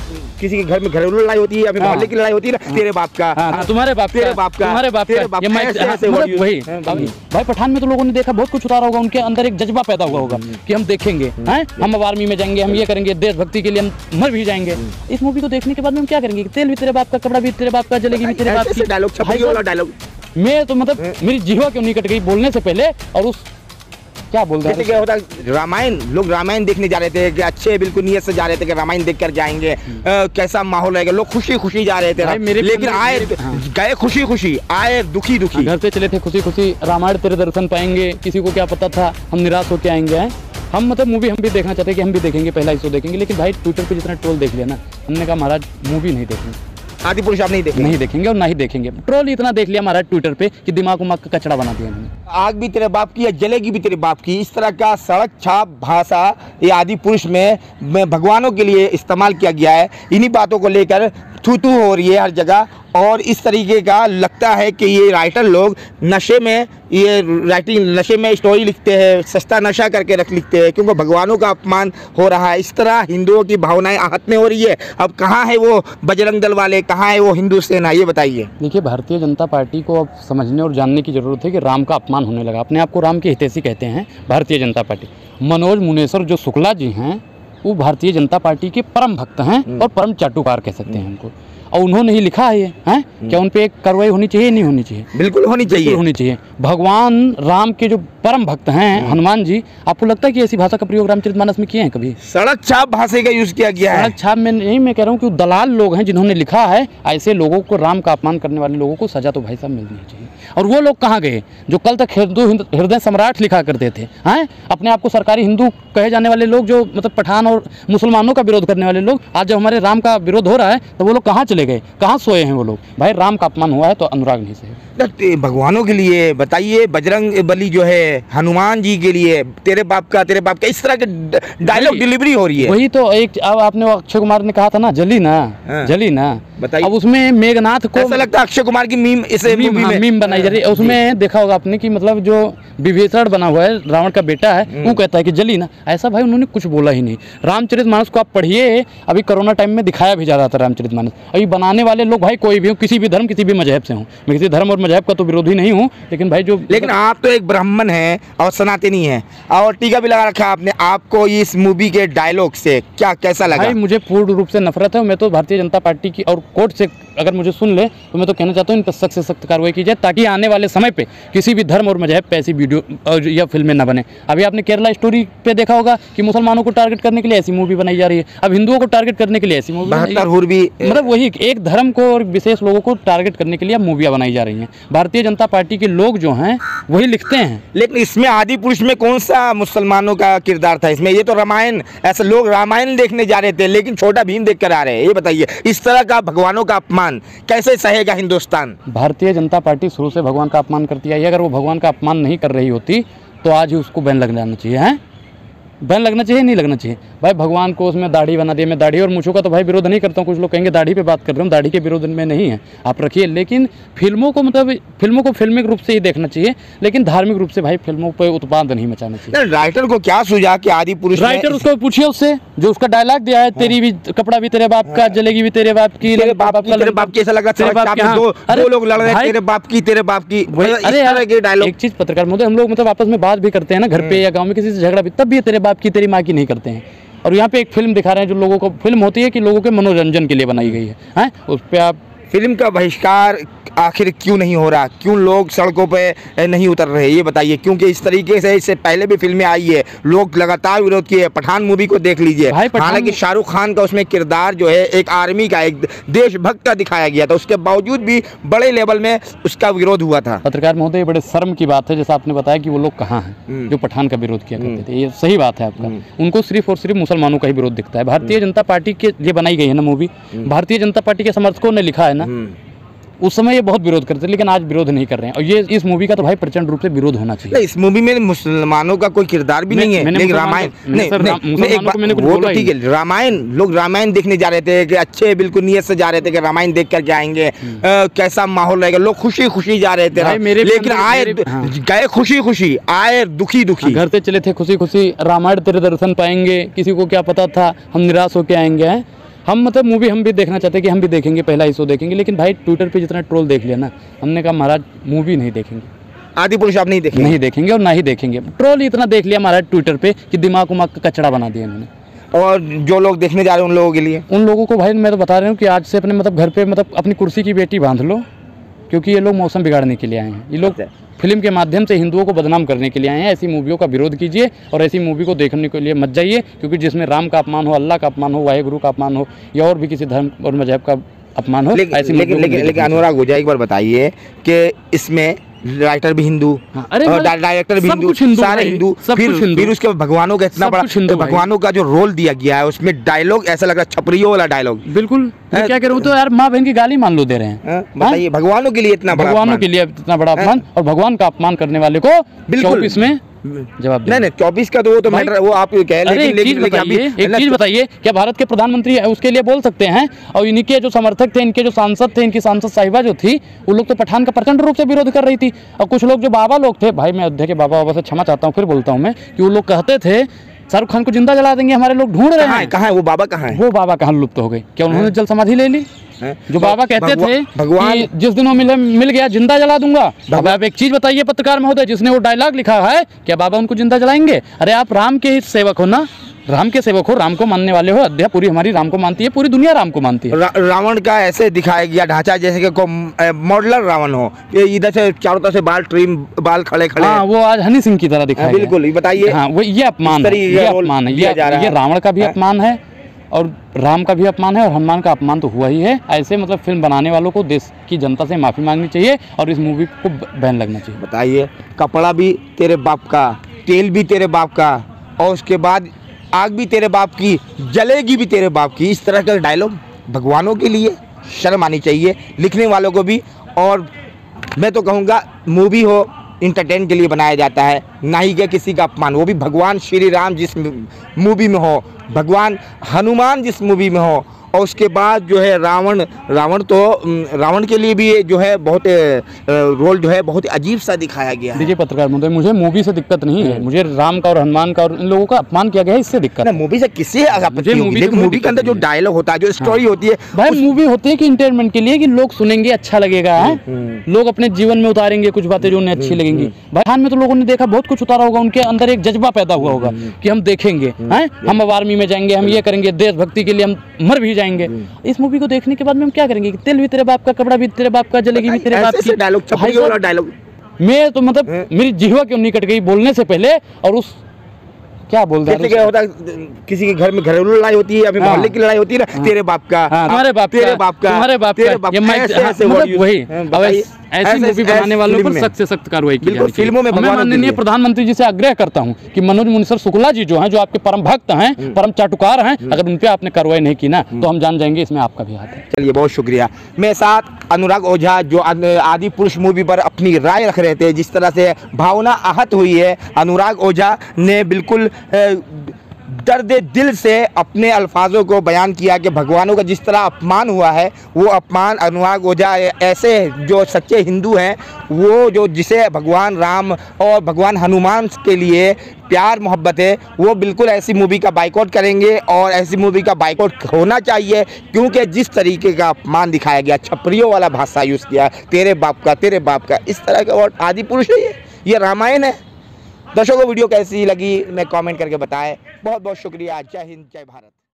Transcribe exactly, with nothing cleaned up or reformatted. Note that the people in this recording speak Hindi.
किसी के घर में घरेलू लड़ाई होती है या फिर मोहल्ले की लड़ाई होती है ना, तेरे बाप का, तुम्हारे बाप तेरे बाप का, तुम्हारे बाप का, वही भाई। पठान में तो लोगों ने देखा, बहुत कुछ उतारा होगा, उनके अंदर एक जज्बा पैदा हुआ होगा कि हम देखेंगे, हैं हम अब आर्मी में जाएंगे, हम ये करेंगे, देशभक्ति के लिए हम मर भी जाएंगे। इस मूवी को देखने के बाद में हम क्या करेंगे? तेल भी तेरे बाप का, कपड़ा भी तेरे बाप का, जलेगी भी तेरे बाप की। डायलॉग डायलॉग मैं तो मतलब मेरी जीवा क्यों नहीं कट गई बोलने से पहले। और उस क्या बोल रहे क्या होता, रामायण, लोग रामायण देखने जा रहे थे कि अच्छे बिल्कुल नियत से जा रहे थे कि रामायण देख कर जाएंगे, आ, कैसा माहौल रहेगा, लोग खुशी खुशी जा रहे थे, लेकिन आए गए खुशी खुशी, आए दुखी दुखी। घर से चले थे खुशी खुशी, रामायण तेरे दर्शन पाएंगे, किसी को क्या पता था हम निराश होके आएंगे। हम मतलब मूवी हम भी देखना चाहते हैं कि हम भी देखेंगे, पहला हिस्सा देखेंगे, लेकिन भाई ट्विटर पे जितना ट्रोल देख लिया ना, हमने कहा महाराज मूवी नहीं देखेंगे, आदिपुरुष आप नहीं देखेंगे, नहीं देखेंगे और ना ही देखेंगे। ट्रोल इतना देख लिया महाराज ट्विटर पे कि दिमाग उमाग का कचड़ा बना दिया उन्होंने। आग भी तेरे बाप की या जलेगी भी तेरे बाप की, इस तरह का सड़क छाप भाषा ये आदिपुरुष में, में भगवानों के लिए इस्तेमाल किया गया है। इन्हीं बातों को लेकर थू थू हो रही है हर जगह, और इस तरीके का लगता है कि ये राइटर लोग नशे में, ये राइटिंग नशे में स्टोरी लिखते हैं, सस्ता नशा करके रख लिखते हैं, क्योंकि भगवानों का अपमान हो रहा है। इस तरह हिंदुओं की भावनाएं आहत में हो रही है। अब कहाँ है वो बजरंग दल वाले, कहाँ है वो हिंदू सेना, ये बताइए। देखिए, भारतीय जनता पार्टी को अब समझने और जानने की जरूरत है कि राम का अपमान होने लगा। अपने आप को राम के हितैषी कहते हैं भारतीय जनता पार्टी। मनोज मुनेश्वर जो शुक्ला जी हैं, वो भारतीय जनता पार्टी के परम भक्त हैं और परम चाटुकार कह सकते हैं उनको, और उन्होंने ही लिखा है ये, हैं क्या उन पे एक कार्रवाई होनी चाहिए? नहीं होनी चाहिए? बिल्कुल होनी चाहिए, बिल्कुल होनी चाहिए। भगवान राम के जो परम भक्त हैं हनुमान जी, आपको लगता है कि ऐसी भाषा का प्रयोग रामचरितमानस में किए हैं कभी? सड़क छाप भाषा का यूज किया गया है। सड़क छाप में नहीं, मैं कह रहा हूँ कि दलाल लोग हैं जिन्होंने लिखा है। ऐसे लोगों को, राम का अपमान करने वाले लोगों को सजा तो भाई साहब मिलनी चाहिए। और वो लोग कहाँ गए जो कल तक हिंदू हृदय सम्राट लिखा करते थे, हैं अपने आप को सरकारी हिंदू कहे जाने वाले लोग, जो मतलब पठान और मुसलमानों का विरोध करने वाले लोग, आज जब हमारे राम का विरोध हो रहा है तो वो लोग कहाँ चले गए, कहाँ सोए हैं वो लोग? भाई राम का अपमान हुआ है तो अनुराग नहीं सही। भगवानों के लिए बताइए, बजरंग बली जो है, हनुमान जी के लिए तेरे बाप का, तेरे बाप का, इस तरह के डायलॉग डिलीवरी हो रही है। वही तो एक, अब आपने अक्षय कुमार ने कहा था ना, जली ना, हाँ। जली ना, बताइए। अब उसमें मेघनाथ को ऐसा लगता है अक्षय कुमार की मीम इसे मीम, मूवी हाँ, में मीम बनाई जा रही है। उसमें देखा होगा आपने कि मतलब जो विभीषण बना हुआ है, रावण का बेटा है, वो कहता है कि जली ना। ऐसा भाई उन्होंने कुछ बोला ही नहीं। रामचरितमानस को आप पढ़िए, अभी कोरोना टाइम में दिखाया भी जा रहा था रामचरितमानस। अभी बनाने वाले लोग भाई कोई भी हो, किसी भी धर्म, किसी भी मजहब से हो, मैं किसी धर्म और मजहब का तो विरोधी नहीं हूँ, लेकिन भाई जो, लेकिन आप तो एक ब्राह्मण हैं और सनातनी हैं और टीका भी लगा रखा है आपने, आपको इस मूवी के डायलॉग से क्या कैसा लगा? भाई मुझे पूर्ण रूप से नफरत है। मैं तो भारतीय जनता पार्टी की, और कोर्ट से अगर मुझे सुन ले तो मैं तो कहना चाहता हूँ इन पर सख्त से सख्त कार्रवाई की जाए, ताकि आने वाले समय पे किसी भी धर्म और मजहब पे ऐसी वीडियो या फिल्में न बने। अभी आपने केरला स्टोरी पे देखा होगा कि मुसलमानों को टारगेट करने के लिए ऐसी मूवी बनाई जा रही है, अब हिंदुओं को टारगेट करने के लिए ऐसी मूवी, मतलब वही एक धर्म को और विशेष लोगों को टारगेट करने के लिए अब मूवियाँ बनाई जा रही हैं। भारतीय जनता पार्टी के लोग जो हैं वही लिखते हैं। लेकिन इसमें आदिपुरुष में कौन सा मुसलमानों का किरदार था इसमें? ये तो रामायण, ऐसे लोग रामायण देखने जा रहे थे लेकिन छोटा भीम देख कर आ रहे हैं। ये बताइए, इस तरह का भगवानों का अपमान कैसे सहेगा हिंदुस्तान? भारतीय जनता पार्टी शुरू से भगवान का अपमान करती है। अगर वो भगवान का अपमान नहीं कर रही होती तो आज ही उसको बैन लग जाना चाहिए। हैं बैन लगना चाहिए, नहीं लगना चाहिए? भाई भगवान को उसमें दाढ़ी बना दिया। मैं दाढ़ी और मूंछों का तो भाई विरोध नहीं करता हूँ। कुछ लोग कहेंगे दाढ़ी पे बात कर रहे हूँ, दाढ़ी के विरोध में नहीं है, आप रखिए। लेकिन फिल्मों को, मतलब फिल्मों को फिल्मिक रूप से ही देखना चाहिए, लेकिन धार्मिक रूप से भाई फिल्मों पर उत्पाद नहीं मचाना चाहिए। राइटर को क्या सुझा कि आदिपुरुष, राइटर उसको पूछिए, उससे जो उसका डायलॉग दिया है, तेरी भी कपड़ा भी तेरे बाप का, जलेगी भी तेरे बाप की, तेरे बाप की, तेरे बाप की, ऐसा लगा तेरे बाप की, दो लोग लड़ रहे हैं, तेरे बाप की, तेरे बाप की। अरे यार एक चीज पत्रकार महोदय, हम लोग मतलब आपस में बात भी करते हैं ना घर पे या गाँव में, किसी से झगड़ा भी, तब भी तेरे बाप की, तेरी माँ की नहीं करते हैं। और यहाँ पे एक फिल्म दिखा रहे हैं जो लोगों को, फिल्म होती है कि लोगों के मनोरंजन के लिए बनाई गई है, हैं उस पे आप फिल्म का बहिष्कार आखिर क्यों नहीं हो रहा? क्यों लोग सड़कों पे नहीं उतर रहे? ये बताइए। क्योंकि इस तरीके से इससे पहले भी फिल्में आई है, लोग लगातार विरोध किए। पठान मूवी को देख लीजिए, हालांकि शाहरुख खान का उसमें किरदार जो है एक आर्मी का, एक देशभक्त का दिखाया गया था, उसके बावजूद भी बड़े लेवल में उसका विरोध हुआ था। पत्रकार महोदय, बड़े शर्म की बात है जैसा आपने बताया कि वो लोग कहाँ हैं जो पठान का विरोध किया करते थे। ये सही बात है आपका, उनको सिर्फ और सिर्फ मुसलमानों का ही विरोध दिखता है। भारतीय जनता पार्टी के लिए बनाई गई है ना मूवी, भारतीय जनता पार्टी के समर्थकों ने लिखा है ना, उस समय ये बहुत विरोध करते थे, लेकिन आज विरोध नहीं कर रहे हैं। और ये इस मूवी का तो भाई प्रचंड रूप से विरोध होना चाहिए। इस मूवी में मुसलमानों का कोई किरदार भी नहीं है, लेकिन रामायण, वो तो ठीक है, रामायण, लोग रामायण देखने जा रहे थे कि अच्छे बिल्कुल नियत से जा रहे थे कि रामायण देख कर जाएंगे, कैसा माहौल रहेगा, लोग खुशी खुशी जा रहे थे, लेकिन आए गए खुशी खुशी, आए दुखी दुखी। घर से चले थे खुशी खुशी, रामायण तेरे दर्शन पाएंगे, किसी को क्या पता था हम निराश होके आएंगे। हम मतलब मूवी हम भी देखना चाहते हैं कि हम भी देखेंगे, पहला ही शो देखेंगे, लेकिन भाई ट्विटर पे जितना ट्रोल देख लिया ना, हमने कहा महाराज मूवी नहीं देखेंगे, आदि पुरुष आप नहीं देखेंगे? नहीं देखेंगे और ना ही देखेंगे। ट्रोल इतना देख लिया महाराज ट्विटर पे कि दिमाग उमाग का कचड़ा बना दिया इन्होंने। और जो लोग देखने जा रहे हैं उन लोगों के लिए, उन लोगों को भाई मैं तो बता रहा हूँ कि आज से अपने मतलब घर पे मतलब अपनी कुर्सी की बेटी बांध लो, क्योंकि ये लोग मौसम बिगाड़ने के लिए आए हैं। ये लोग फिल्म के माध्यम से हिंदुओं को बदनाम करने के लिए आए हैं। ऐसी मूवियों का विरोध कीजिए और ऐसी मूवी को देखने के लिए मत जाइए, क्योंकि जिसमें राम का अपमान हो, अल्लाह का अपमान हो, वाहेगुरु का अपमान हो या और भी किसी धर्म और मजहब का अपमान हो, लेकिन ऐसी लेकिन लेकिन, लेकिन अनुराग ओझा एक बार बताइए कि इसमें राइटर भी हिंदू, अरे डायरेक्टर भी हिंदू, सारे हिंदू, फिर फिर उसके भगवानों का इतना बड़ा भगवानों का जो रोल दिया गया है उसमें डायलॉग ऐसा लग रहा है छपरियों वाला डायलॉग। बिल्कुल क्या कह रहे हो, तो यार माँ बहन की गाली मान लो दे रहे हैं। बताइए भगवानों के लिए इतना बड़ा, भगवानों के लिए इतना बड़ा अपमान, और भगवान का अपमान करने वाले को बिल्कुल इसमें जवाब नहीं नहीं चौबीस का तो वो तो मैटर वो आप कह लेकिन एक चीज बताइए, एक चीज बताइए, क्या भारत के प्रधानमंत्री उसके लिए बोल सकते हैं? और इनके जो समर्थक थे, इनके जो सांसद थे, इनकी सांसद साहिबा जो थी, वो लोग तो पठान का प्रचंड रूप से विरोध कर रही थी। और कुछ लोग जो बाबा लोग थे, भाई मैं अयोध्या के बाबा बाबा से क्षमा चाहता हूँ, फिर बोलता हूँ मैं कि वो लोग कहते थे शाहरुख खान को जिंदा जला देंगे, हमारे लोग ढूंढ रहे हैं। कहाँ है वो बाबा? कहाँ है वो बाबा? कहाँ लुप्त हो गए? क्या उन्होंने जल समाधि ले ली? जो बाबा कहते थे भगवान जिस दिन वो मिल मिल गया जिंदा जला दूंगा। अब आप एक चीज बताइए पत्रकार महोदय, जिसने वो डायलॉग लिखा है, क्या बाबा उनको जिंदा जलाएंगे? अरे आप राम के ही सेवक हो ना, राम के सेवक हो, राम को मानने वाले हो। अयोध्या पूरी हमारी राम को मानती है, पूरी दुनिया राम को मानती है। रा, रावण का ऐसे दिखाया गया ढांचा जैसे कि को मॉडलर रावण हो, ये इधर से चारों तरफ से बाल ट्रिम, बाल खड़े खड़े। हाँ, वो आज हनी सिंह की तरह दिखाया। बिल्कुल, बताइए। हाँ, वो ये अपमान है, ये अपमान है, ये रावण का भी अपमान है और राम का भी अपमान है और हनुमान का अपमान तो हुआ ही है। ऐसे मतलब फिल्म बनाने वालों को देश की जनता से माफ़ी मांगनी चाहिए और इस मूवी को बैन लगना चाहिए। बताइए, कपड़ा भी तेरे बाप का, तेल भी तेरे बाप का, और उसके बाद आग भी तेरे बाप की, जलेगी भी तेरे बाप की। इस तरह का डायलॉग भगवानों के लिए शर्म आनी चाहिए लिखने वालों को भी। और मैं तो कहूँगा मूवी हो इंटरटेन के लिए बनाया जाता है, ना ही क्या किसी का अपमान। वो भी भगवान श्री राम जिस मूवी में हो, भगवान हनुमान जिस मूवी में हो, और उसके बाद जो है रावण रावण तो रावण के लिए भी जो है बहुत रोल जो है बहुत अजीब सा दिखाया गया है। देखिए पत्रकार महोदय, मुझे मूवी से दिक्कत नहीं है, मुझे राम का और हनुमान का और इन लोगों का अपमान किया गया है, इससे दिक्कत है। मूवी से किसी लेकिन मूवी के अंदर जो डायलॉग होता है, जो स्टोरी होती है, भाई मूवी होती है कि इंटरटेनमेंट के लिए, कि लोग सुनेंगे अच्छा लगेगा, लोग अपने जीवन में उतारेंगे कुछ बातें जो उन्हें अच्छी लगेंगी। भाई खान में तो लोगों ने देखा बहुत कुछ उतारा होगा, उनके अंदर एक जज्बा पैदा हुआ होगा कि हम देखेंगे, हम अब आर्मी में जाएंगे, हम ये करेंगे, देशभक्ति के लिए हम मर भी जाएंगे। इस मूवी को देखने के बाद में हम क्या करेंगे? तेल भी तेरे बाप का, कपड़ा भी तेरे बाप का, जलेगी भी तेरे बाप की। डायलॉग डायलॉग मैं तो मतलब मेरी जिह्वा क्यों नहीं कट गई बोलने से पहले। और उस क्या बोल रहा है, क्या होता है किसी के घर में घरेलू लड़ाई होती है या फिर मोहल्ले की लड़ाई होती है ना, तेरे बाप का, हमारे बाप तेरे बाप का, तुम्हारे बाप का, ये मतलब वही ऐसी मूवी बनाने वालों पर सख्त से सख्त कार्रवाई की जानी चाहिए। मैं माननीय प्रधानमंत्री जी से आग्रह करता हूं कि मनोज मुनिसर शुक्ला जी जो हैं, जो आपके परम भक्त हैं, परम चाटुकार हैं, अगर उन पे आपने कार्रवाई नहीं की ना तो हम जान जाएंगे इसमें आपका भी हाथ है। चलिए, बहुत शुक्रिया। मेरे साथ अनुराग ओझा जो आदि पुरुष मूवी पर अपनी राय रख रहे थे, जिस तरह से भावना आहत हुई है, अनुराग ओझा ने बिल्कुल दर्द दिल से अपने अल्फाजों को बयान किया कि भगवानों का जिस तरह अपमान हुआ है, वो अपमान अनुराग ओझा ऐसे जो सच्चे हिंदू हैं, वो जो जिसे भगवान राम और भगवान हनुमान के लिए प्यार मोहब्बत है, वो बिल्कुल ऐसी मूवी का बाइकआउट करेंगे और ऐसी मूवी का बाइकआउट होना चाहिए। क्योंकि जिस तरीके का अपमान दिखाया गया, छपरियों वाला भाषा यूज़ किया, तेरे बाप का, तेरे बाप का, इस तरह का। और आदि पुरुष है, ये ये रामायण है। दर्शकों को वीडियो कैसी लगी मैं कमेंट करके बताएं। बहुत बहुत शुक्रिया। जय हिंद, जय भारत।